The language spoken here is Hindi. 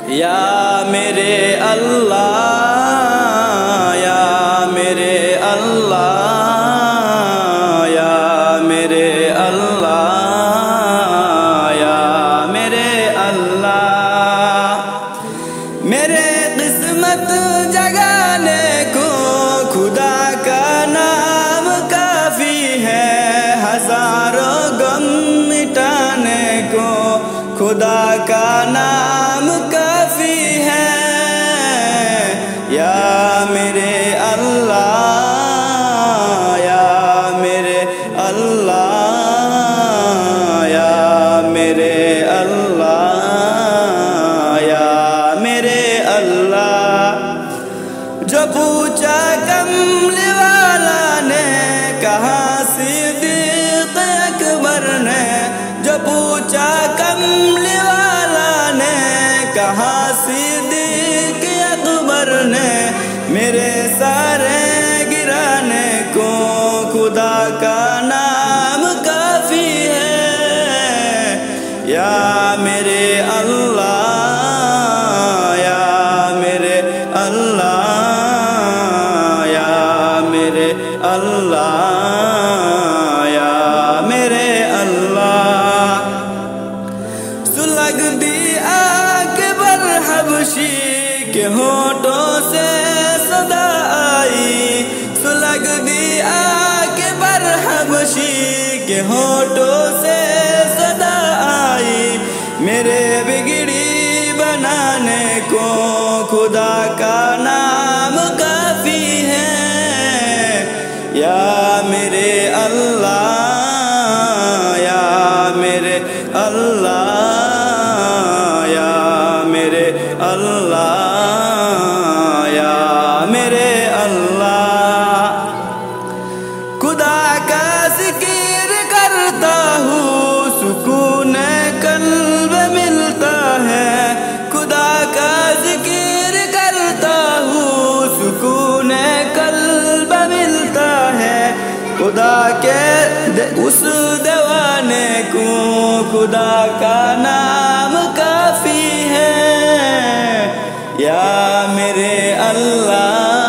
या मेरे अल्लाह, या मेरे अल्लाह, या मेरे अल्लाह, या मेरे अल्लाह। मेरे किस्मत जगाने को खुदा का नाम काफी है, हजारों गम मिटाने को खुदा का नाम काफी है। या मेरे अल्लाह, या मेरे अल्लाह, या मेरे अल्लाह, या मेरे अल्लाह। जो पूछा कमली वाला ने, कहा सिद्दीक़ अकबर ने। जो पूछा कमली वाला ने, कहा सिद्दीक़ अकबर ने। मेरे सारे गिराने को खुदा का नाम काफी है। या मेरे अल्लाह, या मेरे अल्लाह, या मेरे अल्लाह, या मेरे अल्लाह। सुलग दी अकबर हबशी के होठों से सदा आई। सुलग दी अकबर हबशी के होठों से सदा आई। मेरे बिगड़ी बनाने को खुदा का नाम काफी है। या मेरे अल्लाह, या मेरे अल्लाह, या मेरे अल्लाह, या मेरे अल्लाह। खुदा का जिक्र करता हूँ, सुकून कल्ब मिलता है। खुदा का जिक्र करता हूँ, सुकून कल्ब मिलता है। खुदा के उस दीवाने को खुदा का नाम काफी है। या मेरे अल्लाह,